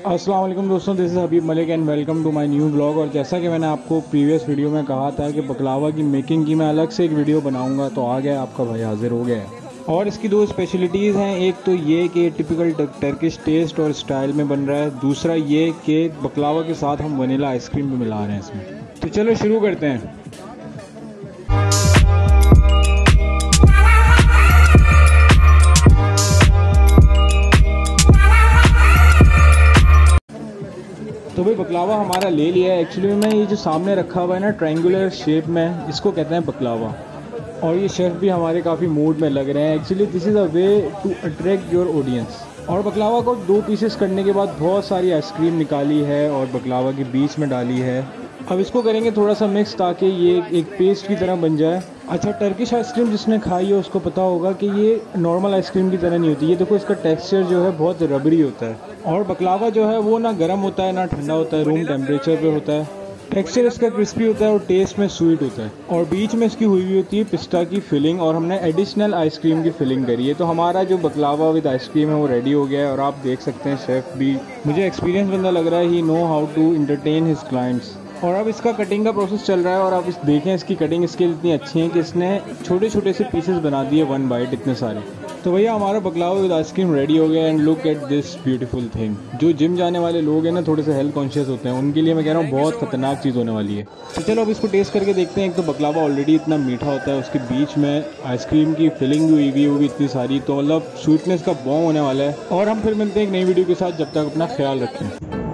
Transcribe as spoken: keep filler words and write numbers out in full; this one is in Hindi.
अस्सलाम वालेकुम दोस्तों, this is Habib Malik and welcome to my new blog. और जैसा कि मैंने आपको प्रीवियस वीडियो में कहा था कि बकलावा की मेकिंग की मैं अलग से एक वीडियो बनाऊंगा, तो आ गया आपका भाई हाजिर हो गया है। और इसकी दो स्पेशलिटीज़ हैं, एक तो ये कि टिपिकल टर्किश टेस्ट और स्टाइल में बन रहा है, दूसरा ये कि बकलावा के साथ हम वनीला आइसक्रीम भी मिला रहे हैं इसमें। तो चलो शुरू करते हैं। तो भाई बकलावा हमारा ले लिया है। एक्चुअली में ये जो सामने रखा हुआ है ना ट्रायंगुलर शेप में, इसको कहते हैं बकलावा। और ये शेफ़ भी हमारे काफ़ी मूड में लग रहे हैं। Actually this is a way to attract your audience. और बकलावा को दो पीसेस करने के बाद बहुत सारी आइसक्रीम निकाली है और बकलावा के बीच में डाली है। अब इसको करेंगे थोड़ा सा मिक्स ताकि ये एक पेस्ट की तरह बन जाए। अच्छा, टर्किश आइसक्रीम जिसने खाई है उसको पता होगा कि ये नॉर्मल आइसक्रीम की तरह नहीं होती। ये देखो, इसका टेक्सचर जो है बहुत रबरी होता है। और बकलावा जो है वो ना गर्म होता है ना ठंडा होता है, रूम टेम्परेचर पे होता है। टेक्सचर इसका क्रिस्पी होता है और टेस्ट में स्वीट होता है। और बीच में इसकी हुई हुई होती है पिस्ता की फिलिंग, और हमने एडिशनल आइसक्रीम की फिलिंग करी है। तो हमारा जो बकलावा विद आइसक्रीम है वो रेडी हो गया है। और आप देख सकते हैं शेफ़ भी, मुझे एक्सपीरियंस बंदा लग रहा है, he know how to entertain his clients. और अब इसका कटिंग का प्रोसेस चल रहा है। और आप इस देखें, इसकी कटिंग स्किल इतनी अच्छी है कि इसने छोटे छोटे से पीसेस बना दिए वन बाइट इतने सारे। तो भैया हमारा बकलावा विद आइसक्रीम रेडी हो गया। And look at this beautiful thing. जो जिम जाने वाले लोग हैं ना, थोड़े से हेल्थ कॉन्शियस होते हैं, उनके लिए मैं कह रहा हूँ बहुत खतरनाक चीज़ होने वाली है। तो चलो अब इसको टेस्ट करके देखते हैं। एक तो बकलावा ऑलरेडी इतना मीठा होता है, उसके बीच में आइसक्रीम की फिलिंग भी हुई हुई होगी इतनी सारी, तो मतलब स्वीटनेस का बॉम होने वाला है। और हम फिर मिलते हैं एक नई वीडियो के साथ, जब तक अपना ख्याल रखें।